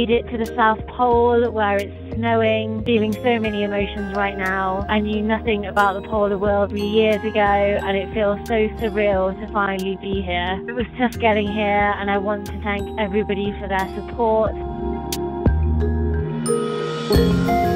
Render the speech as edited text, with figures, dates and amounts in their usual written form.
made it to the South Pole where it's snowing, feeling so many emotions right now. I knew nothing about the polar world 3 years ago, and it feels so surreal to finally be here. It was tough getting here, and I want to thank everybody for their support.